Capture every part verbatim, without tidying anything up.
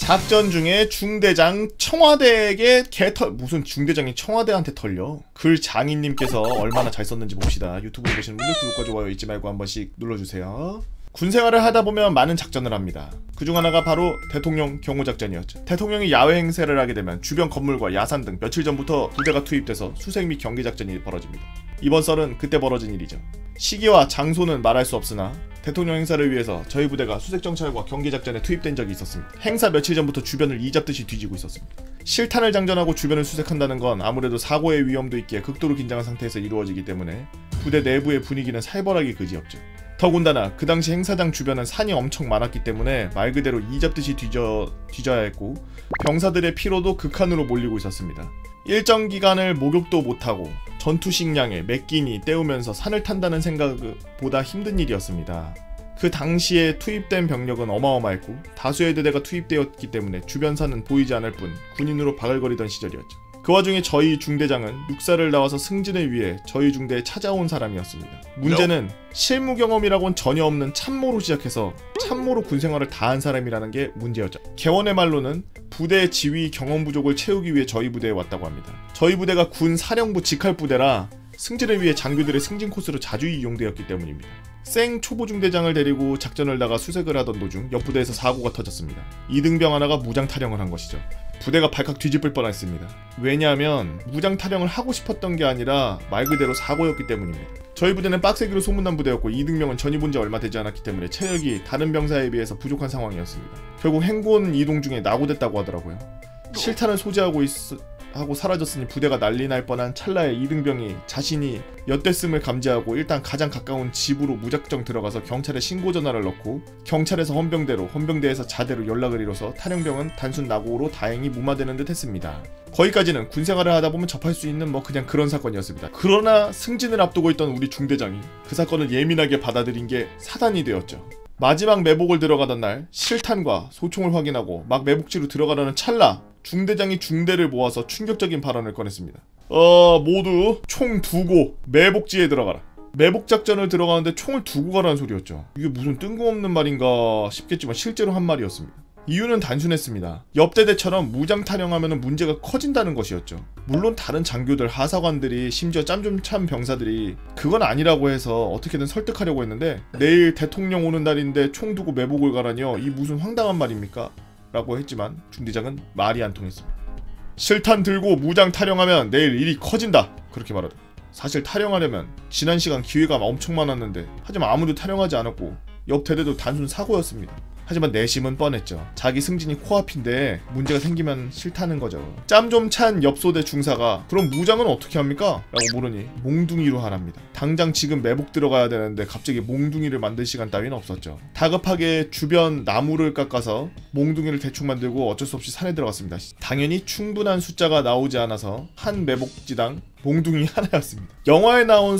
작전 중에 중대장 청와대에게 개털 무슨 중대장이 청와대한테 털려? 글 장인님께서 얼마나 잘 썼는지 봅시다. 유튜브에 보시는 분들 구독과 좋아요 잊지 말고 한 번씩 눌러주세요. 군생활을 하다 보면 많은 작전을 합니다. 그중 하나가 바로 대통령 경호작전이었죠. 대통령이 야외 행세를 하게 되면 주변 건물과 야산 등 며칠 전부터 부대가 투입돼서 수색 및 경계작전이 벌어집니다. 이번 썰은 그때 벌어진 일이죠. 시기와 장소는 말할 수 없으나 대통령 행사를 위해서 저희 부대가 수색정찰과 경계작전에 투입된 적이 있었습니다. 행사 며칠 전부터 주변을 이잡듯이 뒤지고 있었습니다. 실탄을 장전하고 주변을 수색한다는 건 아무래도 사고의 위험도 있기에 극도로 긴장한 상태에서 이루어지기 때문에 부대 내부의 분위기는 살벌하기 그지없죠. 더군다나 그 당시 행사장 주변은 산이 엄청 많았기 때문에 말 그대로 이잡듯이 뒤져, 뒤져야 했고 병사들의 피로도 극한으로 몰리고 있었습니다. 일정 기간을 목욕도 못하고 전투 식량에 몇 끼니 때우면서 산을 탄다는 생각보다 힘든 일이었습니다. 그 당시에 투입된 병력은 어마어마했고 다수의 대대가 투입되었기 때문에 주변 산은 보이지 않을 뿐 군인으로 바글거리던 시절이었죠. 그 와중에 저희 중대장은 육사를 나와서 승진을 위해 저희 중대에 찾아온 사람이었습니다. 문제는 실무 경험이라고는 전혀 없는 참모로 시작해서 참모로 군생활을 다한 사람이라는 게 문제였죠. 개원의 말로는 부대 지휘 경험 부족을 채우기 위해 저희 부대에 왔다고 합니다. 저희 부대가 군 사령부 직할 부대라 승진을 위해 장교들의 승진 코스로 자주 이용되었기 때문입니다. 생 초보 중대장을 데리고 작전을 나가 수색을 하던 도중 옆 부대에서 사고가 터졌습니다. 이등병 하나가 무장 탈영을 한 것이죠. 부대가 발칵 뒤집을 뻔했습니다. 왜냐하면 무장 탈영을 하고 싶었던 게 아니라 말 그대로 사고였기 때문입니다. 저희 부대는 빡세기로 소문난 부대였고 이등병은 전입온 지 얼마 되지 않았기 때문에 체력이 다른 병사에 비해서 부족한 상황이었습니다. 결국 행군 이동 중에 낙오됐다고 하더라고요. 실탄을 소지하고 있... 하고 사라졌으니 부대가 난리 날 뻔한 찰나에 이등병이 자신이 엿됐음을 감지하고 일단 가장 가까운 집으로 무작정 들어가서 경찰에 신고 전화를 넣고 경찰에서 헌병대로, 헌병대에서 자대로 연락을 이뤄서 탈영병은 단순 낙오로 다행히 무마되는 듯 했습니다. 거기까지는 군생활을 하다보면 접할 수 있는 뭐 그냥 그런 사건이었습니다. 그러나 승진을 앞두고 있던 우리 중대장이 그 사건을 예민하게 받아들인 게 사단이 되었죠. 마지막 매복을 들어가던 날 실탄과 소총을 확인하고 막 매복지로 들어가려는 찰나 중대장이 중대를 모아서 충격적인 발언을 꺼냈습니다. 어 모두 총 두고 매복지에 들어가라. 매복작전을 들어가는데 총을 두고 가라는 소리였죠. 이게 무슨 뜬금없는 말인가 싶겠지만 실제로 한 말이었습니다. 이유는 단순했습니다. 옆대대처럼 무장 탈영하면 문제가 커진다는 것이었죠. 물론 다른 장교들, 하사관들이 심지어 짬 좀 찬 병사들이 그건 아니라고 해서 어떻게든 설득하려고 했는데 내일 대통령 오는 날인데 총 두고 매복을 가라니요? 이 무슨 황당한 말입니까? 라고 했지만 중대장은 말이 안 통했습니다. 실탄 들고 무장 탈영하면 내일 일이 커진다. 그렇게 말하다. 사실 탈영하려면 지난 시간 기회가 엄청 많았는데 하지만 아무도 탈영하지 않았고 옆 대대도 단순 사고였습니다. 하지만 내심은 뻔했죠. 자기 승진이 코앞인데 문제가 생기면 싫다는 거죠. 짬 좀 찬 옆소대 중사가 그럼 무장은 어떻게 합니까? 라고 물으니 몽둥이로 하랍니다. 당장 지금 매복 들어가야 되는데 갑자기 몽둥이를 만들 시간 따위는 없었죠. 다급하게 주변 나무를 깎아서 몽둥이를 대충 만들고 어쩔 수 없이 산에 들어갔습니다. 당연히 충분한 숫자가 나오지 않아서 한 매복지당 몽둥이 하나였습니다. 영화에 나온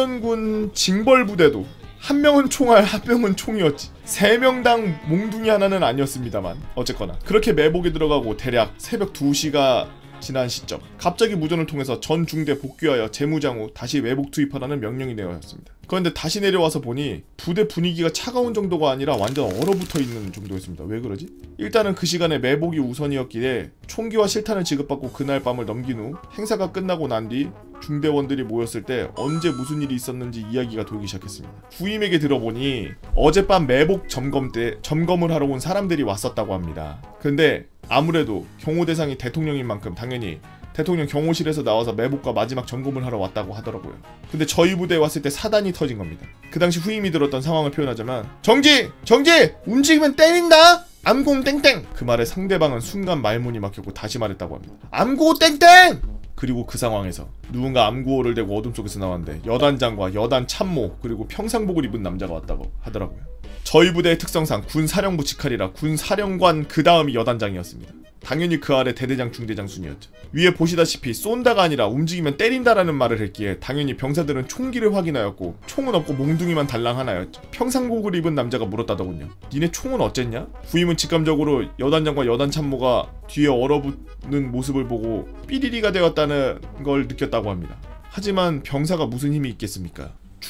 소련군 징벌부대도 한 명은 총알, 한 명은 총이었지. 세 명당 몽둥이 하나는 아니었습니다만 어쨌거나 그렇게 매복에 들어가고 대략 새벽 두 시가 지난 시점 갑자기 무전을 통해서 전 중대 복귀하여 재무장 후 다시 매복 투입하라는 명령이 내려왔습니다. 그런데 다시 내려와서 보니 부대 분위기가 차가운 정도가 아니라 완전 얼어붙어 있는 정도였습니다. 왜 그러지? 일단은 그 시간에 매복이 우선이었기에 총기와 실탄을 지급받고 그날 밤을 넘긴 후 행사가 끝나고 난 뒤 중대원들이 모였을 때 언제 무슨 일이 있었는지 이야기가 돌기 시작했습니다. 후임에게 들어보니 어젯밤 매복 점검 때 점검을 하러 온 사람들이 왔었다고 합니다. 근데 아무래도 경호 대상이 대통령인 만큼 당연히 대통령 경호실에서 나와서 매복과 마지막 점검을 하러 왔다고 하더라고요. 근데 저희 부대에 왔을 때 사단이 터진 겁니다. 그 당시 후임이 들었던 상황을 표현하자면 정지! 정지! 움직이면 때린다! 암고 땡땡! 그 말에 상대방은 순간 말문이 막혔고 다시 말했다고 합니다. 암고 땡땡! 그리고 그 상황에서 누군가 암구호를 대고 어둠 속에서 나왔는데 여단장과 여단 참모 그리고 평상복을 입은 남자가 왔다고 하더라고요. 저희 부대의 특성상 군사령부 직할이라 군사령관 그 다음이 여단장이었습니다. 당연히 그 아래 대대장, 중대장 순이었죠. 위에 보시다시피 쏜다가 아니라 움직이면 때린다라는 말을 했기에 당연히 병사들은 총기를 확인하였고 총은 없고 몽둥이만 달랑 하나였죠. 평상복을 입은 남자가 물었다더군요. 니네 총은 어쨌냐? 후임은 직감적으로 여단장과 여단 참모가 뒤에 얼어붙는 모습을 보고 삐리리가 되었다는 걸 느꼈다고 합니다. 하지만 병사가 무슨 힘이 있겠습니까?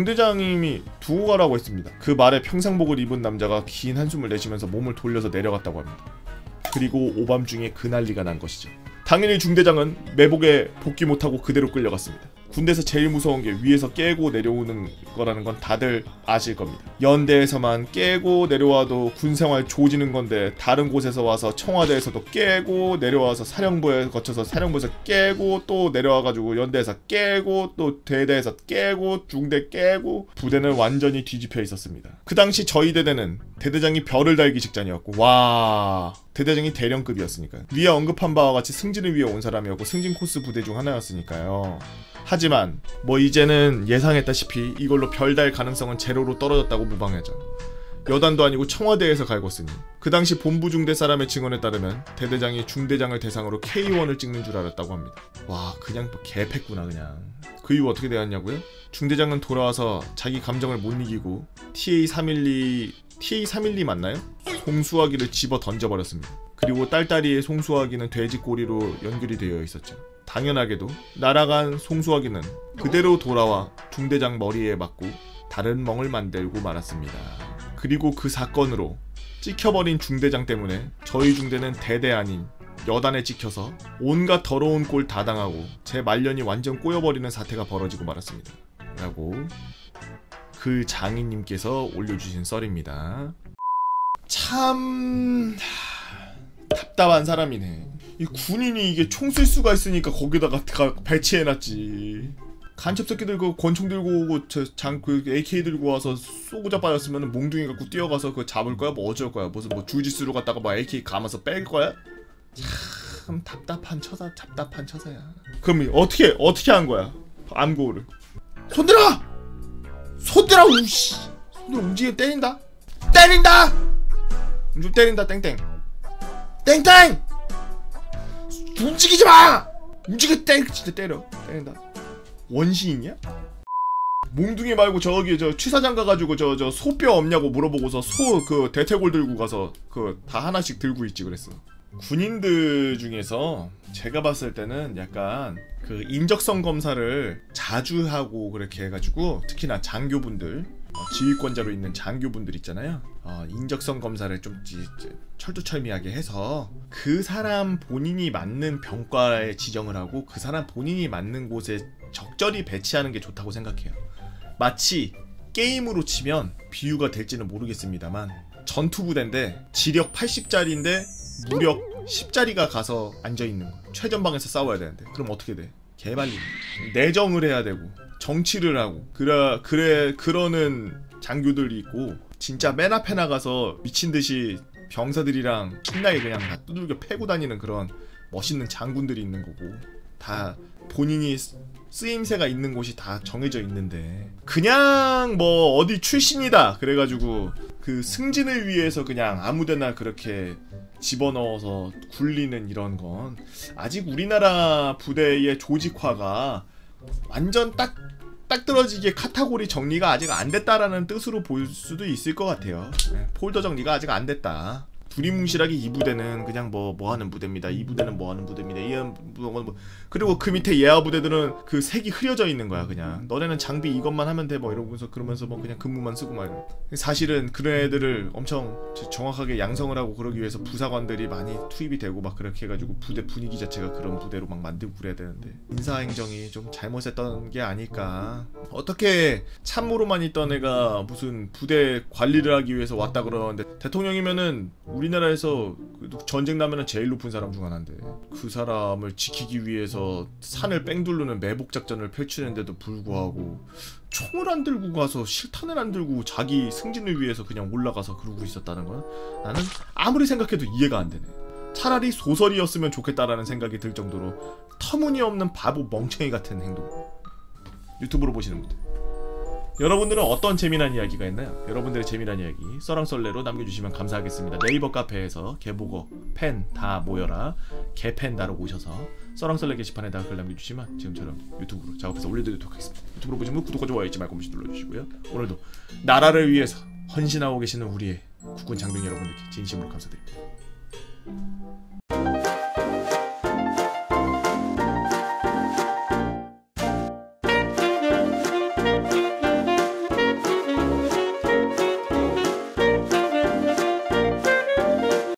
중대장님이 두고 가라고 했습니다. 그 말에 평상복을 입은 남자가 긴 한숨을 내쉬면서 몸을 돌려서 내려갔다고 합니다. 그리고 오밤중에 그 난리가 난 것이죠. 당연히 중대장은 매복에 복귀 못하고 그대로 끌려갔습니다. 군대에서 제일 무서운 게 위에서 깨고 내려오는 거라는 건 다들 아실 겁니다. 연대에서만 깨고 내려와도 군생활 조지는 건데 다른 곳에서 와서 청와대에서도 깨고 내려와서 사령부에 거쳐서 사령부에서 깨고 또 내려와가지고 연대에서 깨고 또 대대에서 깨고 중대 깨고 부대는 완전히 뒤집혀 있었습니다. 그 당시 저희 대대는 대대장이 별을 달기 직전이었고 와... 대대장이 대령급이었으니까요. 위에 언급한 바와 같이 승진을 위해 온 사람이었고 승진 코스 부대 중 하나였으니까요. 하지만 뭐 이제는 예상했다시피 이걸로 별 달 가능성은 제로로 떨어졌다고 무방하죠. 여단도 아니고 청와대에서 갈궜으니 그 당시 본부 중대 사람의 증언에 따르면 대대장이 중대장을 대상으로 케이 원을 찍는 줄 알았다고 합니다. 와 그냥 뭐 개패구나 그냥. 그 이후 어떻게 되었냐고요? 중대장은 돌아와서 자기 감정을 못 이기고 티 에이 삼일이 티 에이 삼일이 맞나요? 송수화기를 집어 던져버렸습니다. 그리고 딸딸이의 송수화기는 돼지 꼬리로 연결이 되어 있었죠. 당연하게도 날아간 송수화기는 그대로 돌아와 중대장 머리에 맞고 다른 멍을 만들고 말았습니다. 그리고 그 사건으로 찍혀버린 중대장 때문에 저희 중대는 대대 아닌 여단에 찍혀서 온갖 더러운 꼴 다 당하고 제 말년이 완전 꼬여버리는 사태가 벌어지고 말았습니다. 라고 그 장인님께서 올려주신 썰입니다. 참... 답답한 사람이네. 이 군인이 이게 총 쓸 수가 있으니까 거기다가 배치해놨지. 간첩 새끼들 그 권총 들고 오고 장 그 에이케이 들고 와서 쏘고 자빠졌으면 몽둥이 갖고 뛰어가서 그거 잡을 거야? 뭐 어쩔 거야? 무슨 뭐 주짓수로 갔다가 뭐 에이케이 감아서 뺄 거야? 참 답답한 처사, 답답한 처사야. 그럼 어떻게 어떻게 한 거야? 암고를 손들어! 손들어! 우씨! 손들어 움직이면 때린다? 때린다! 좀 때린다 땡땡 땡땡! 움직이지 마! 움직여 땡! 진짜 때려 때린다. 원시인이야? 몽둥이 말고 저기 저 취사장 가가지고 저 저 소뼈 없냐고 물어보고서 소 그 대퇴골 들고 가서 그 다 하나씩 들고 있지 그랬어. 군인들 중에서 제가 봤을 때는 약간 그 인적성 검사를 자주 하고 그렇게 해가지고 특히나 장교분들 어, 지휘권자로 있는 장교분들 있잖아요. 어, 인적성 검사를 좀 지, 지, 철두철미하게 해서 그 사람 본인이 맞는 병과에 지정을 하고 그 사람 본인이 맞는 곳에 적절히 배치하는 게 좋다고 생각해요. 마치 게임으로 치면 비유가 될지는 모르겠습니다만 전투부대인데 지력 팔십짜리인데 무력 십짜리가 가서 앉아있는 거. 최전방에서 싸워야 되는데 그럼 어떻게 돼? 개발리. 내정을 해야 되고 정치를 하고 그래 그래 그러는 장교들이 있고 진짜 맨 앞에 나가서 미친듯이 병사들이랑 신나게 그냥 다 두들겨 패고 다니는 그런 멋있는 장군들이 있는 거고 다 본인이 쓰임새가 있는 곳이 다 정해져 있는데 그냥 뭐 어디 출신이다 그래가지고 그 승진을 위해서 그냥 아무데나 그렇게 집어넣어서 굴리는 이런 건 아직 우리나라 부대의 조직화가 완전 딱, 딱 떨어지게 카테고리 정리가 아직 안 됐다라는 뜻으로 볼 수도 있을 것 같아요. 네, 폴더 정리가 아직 안 됐다. 두리뭉실하게 이 부대는 그냥 뭐 뭐하는 부대입니다. 이 부대는 뭐하는 부대입니다. 이 뭐, 뭐, 그리고 그 밑에 예하 부대들은 그 색이 흐려져 있는 거야. 그냥 너네는 장비 이것만 하면 돼 뭐 이러면서 그러면서 뭐 그냥 근무만 쓰고 막 이런. 사실은 그런 애들을 엄청 정확하게 양성을 하고 그러기 위해서 부사관들이 많이 투입이 되고 막 그렇게 해가지고 부대 분위기 자체가 그런 부대로 막 만들고 그래야 되는데 인사행정이 좀 잘못했던 게 아닐까. 어떻게 참모로만 있던 애가 무슨 부대 관리를 하기 위해서 왔다 그러는데 대통령이면은 우리나라에서 전쟁 나면은 제일 높은 사람 중 하나인데 그 사람을 지키기 위해서 산을 뺑두르는 매복 작전을 펼치는데도 불구하고 총을 안 들고 가서 실탄을 안 들고 자기 승진을 위해서 그냥 올라가서 그러고 있었다는 건 나는 아무리 생각해도 이해가 안 되네. 차라리 소설이었으면 좋겠다라는 생각이 들 정도로 터무니없는 바보 멍청이 같은 행동. 유튜브로 보시는 분들 여러분들은 어떤 재미난 이야기가 있나요? 여러분들의 재미난 이야기 썰랑썰레로 남겨주시면 감사하겠습니다. 네이버 카페에서 개보고 팬 다 모여라 개팬다로 오셔서 썰랑썰레 게시판에다가 글 남겨주시면 지금처럼 유튜브로 작업해서 올려드리도록 하겠습니다. 유튜브로 보시는 분 구독과 좋아요 잊지 말고 한 번씩 눌러주시고요. 오늘도 나라를 위해서 헌신하고 계시는 우리의 국군 장병 여러분들께 진심으로 감사드립니다.